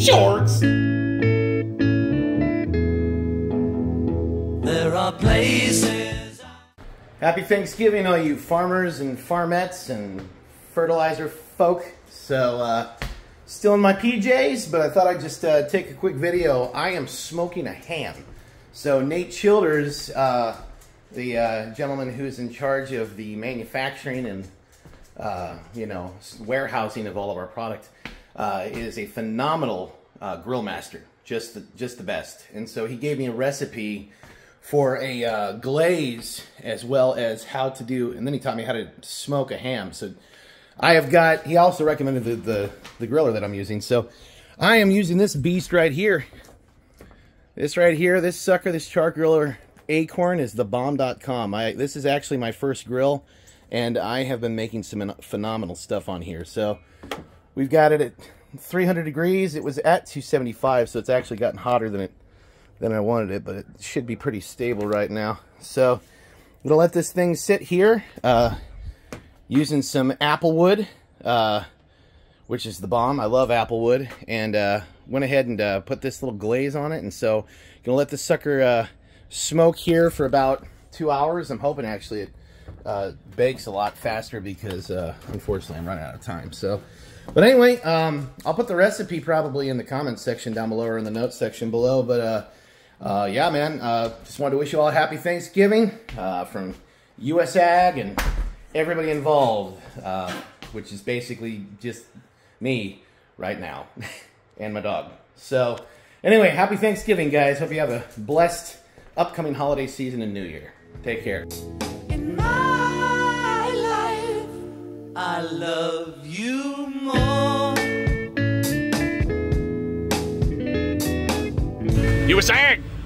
shorts. There are places. Happy Thanksgiving, all you farmers and farmettes and fertilizer folk. So, still in my PJs, but I thought I'd just take a quick video. I am smoking a ham. So Nate Childers, the gentleman who's in charge of the manufacturing and you know, warehousing of all of our product, is a phenomenal grill master, just the best. And so he gave me a recipe for a glaze, as well as how to do, and then he taught me how to smoke a ham. So I have got, he also recommended the griller that I'm using. So I am using this beast right here. This right here, this sucker, this char griller Acorn is the bomb.com. This is actually my first grill, and I have been making some phenomenal stuff on here. So we've got it at 300 degrees. It was at 275, so it's actually gotten hotter than I wanted it, but it should be pretty stable right now. So I'm gonna let this thing sit here, using some apple wood, which is the bomb. I love apple wood, and went ahead and put this little glaze on it. And so gonna let this sucker smoke here for about 2 hours. I'm hoping actually it bakes a lot faster because unfortunately I'm running out of time. So, but anyway, I'll put the recipe probably in the comments section down below or in the notes section below. But yeah, man, just wanted to wish you all a happy Thanksgiving from US Ag and everybody involved, which is basically just me right now and my dog. So anyway, happy Thanksgiving, guys. Hope you have a blessed upcoming holiday season and New Year. Take care. In my life, I love you more. US Ag.